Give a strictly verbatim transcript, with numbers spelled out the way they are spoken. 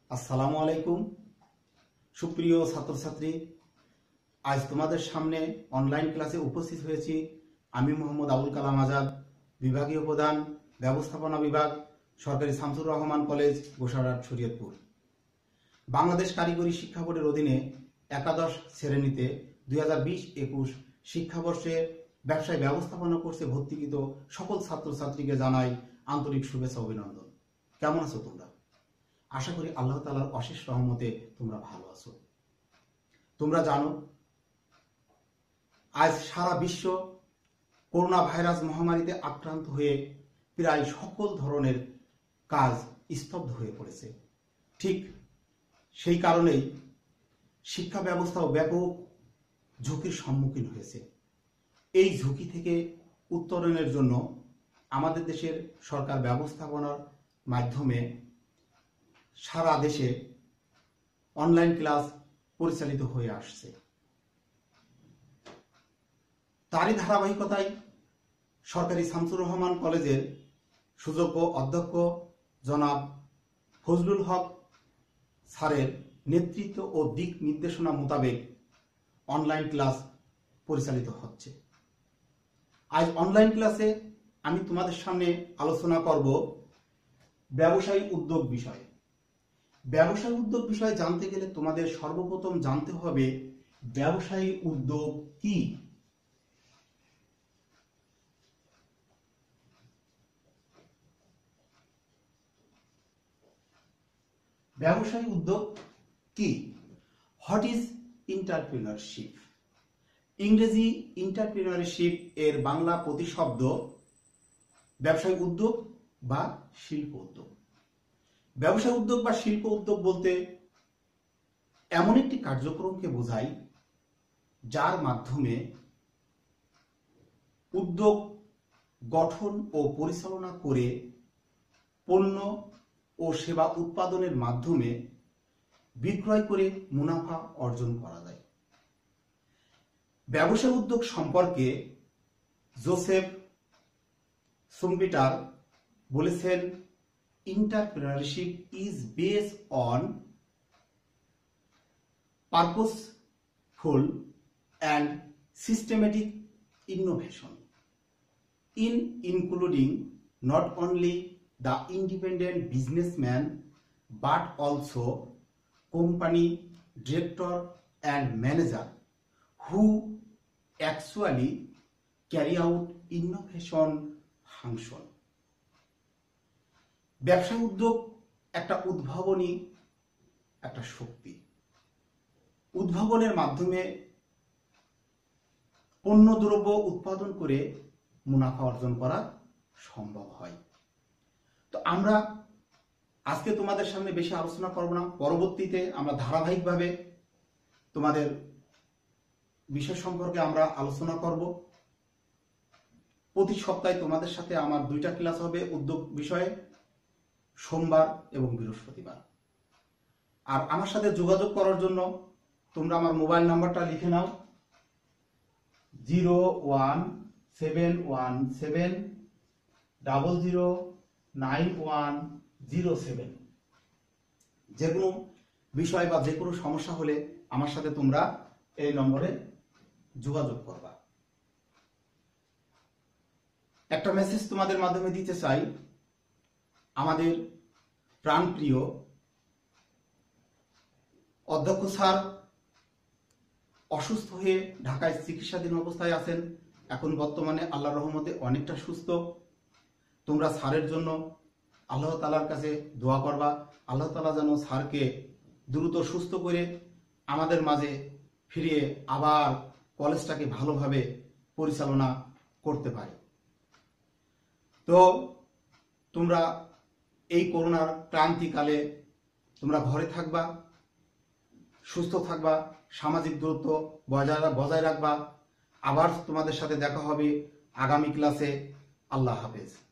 আসসালামু আলাইকুম সুপ্রিয় ছাত্রছাত্রী, আজ তোমাদের সামনে অনলাইন ক্লাসে উপস্থিত হয়েছি। আমি মোহাম্মদ আবুল কালাম আজাদ, বিভাগীয় প্রধান, ব্যবস্থাপনা বিভাগ, সরকারি শামসুর রহমান কলেজ, গোসারহাট, শরীয়তপুর। বাংলাদেশ কারিগরি শিক্ষা বোর্ডের অধীনে একাদশ শ্রেণীতে দুই হাজার বিশ একুশ শিক্ষাবর্ষে ব্যবসায় ব্যবস্থাপনা কোর্সে ভর্তিকৃত সকল ছাত্রছাত্রীকে জানাই আন্তরিক শুভেচ্ছা অভিনন্দন। কেমন আছো তোমরা? আশা করি আল্লাহ তাআলার অশেষ রহমতে তোমরা ভালো আছো। তোমরা জানো আজ সারা বিশ্ব করোনা ভাইরাস মহামারীতে আক্রান্ত হয়ে প্রায় সকল ধরনের কাজ স্তব্ধ হয়ে পড়েছে। ঠিক সেই কারণেই শিক্ষা ব্যবস্থাও ব্যাপক ঝুঁকির সম্মুখীন হয়েছে। এই ঝুঁকি থেকে উত্তরণের জন্য আমাদের দেশের সরকার ব্যবস্থাপনার মাধ্যমে সারা দেশে অনলাইন ক্লাস পরিচালিত হয়ে আসছে। তারই ধারাবাহিকতায় সরকারি শামসুর রহমান কলেজের সুযোগ্য অধ্যক্ষ জনাব ফজলুল হক স্যারের নেতৃত্ব ও দিক নির্দেশনা মোতাবেক অনলাইন ক্লাস পরিচালিত হচ্ছে। আজ অনলাইন ক্লাসে আমি তোমাদের সামনে আলোচনা করব ব্যবসায়ী উদ্যোগ বিষয়ে। ব্যবসায়ী উদ্যোগ বিষয়ে জানতে গেলে তোমাদের সর্বপ্রথম জানতে হবে ব্যবসায়ী উদ্যোগ কি। ব্যবসায়ী উদ্যোগ কি? What is entrepreneurship? ইংরেজি এন্টারপ্রেনারশিপ এর বাংলা প্রতিশব্দ ব্যবসায়ী উদ্যোগ বা শিল্প উদ্যোগ। ব্যবসায় উদ্যোগ বা শিল্প উদ্যোগ বলতে এমন একটি কার্যক্রমকে বোঝায় যার মাধ্যমে উদ্যোগ গঠন ও পরিচালনা করে পণ্য ও সেবা উৎপাদনের মাধ্যমে বিক্রয় করে মুনাফা অর্জন করা যায়। ব্যবসায় উদ্যোগ সম্পর্কে জোসেফ সুম্পিটার বলেছেন, entrepreneurship is based on purposeful and systematic innovation in including not only the independent businessman but also company director and manager who actually carry out innovation function. ব্যবসা উদ্যোগ একটা উদ্ভাবনী একটা শক্তি। উদ্ভাবনের মাধ্যমে পণ্য দ্রব্য উৎপাদন করে মুনাফা অর্জন করা সম্ভব হয়। তো আমরা আজকে তোমাদের সামনে বেশি আলোচনা করব না, পরবর্তীতে আমরা ধারাবাহিকভাবে তোমাদের বিষয় সম্পর্কে আমরা আলোচনা করব। প্রতি সপ্তাহে তোমাদের সাথে আমার দুইটা ক্লাস হবে উদ্যোগ বিষয়ে, সোমবার এবং বৃহস্পতিবার। আর আমার সাথে যোগাযোগ করার জন্য তোমরা আমার মোবাইল নাম্বারটা লিখে নাও, zero one seven one seven double zero nine one zero seven. যে কোনো বিষয় বা যে কোনো সমস্যা হলে আমার সাথে তোমরা এই নম্বরে যোগাযোগ করবা। একটা মেসেজ তোমাদের মাধ্যমে দিতে চাই। আমাদের প্রাণপ্রিয় অধ্যক্ষ স্যার অসুস্থ হয়ে ঢাকায় চিকিৎসাধীন অবস্থায় আছেন। এখন বর্তমানে আল্লাহর রহমতে অনেকটা সুস্থ। তোমরা স্যারের জন্য আল্লাহ তাআলার কাছে দোয়া করবা। আল্লাহ তাআলা যেন স্যারকে দ্রুত সুস্থ করে আমাদের মাঝে ফিরিয়ে আবার কলেজটাকে ভালোভাবে পরিচালনা করতে পারে। তো তোমরা এই করোনার ক্রান্তিকালে তোমরা ঘরে থাকবা, সুস্থ থাকবা, সামাজিক দূরত্ব বজায় বজায় রাখবা। আবার তোমাদের সাথে দেখা হবে আগামী ক্লাসে। আল্লাহ হাফেজ।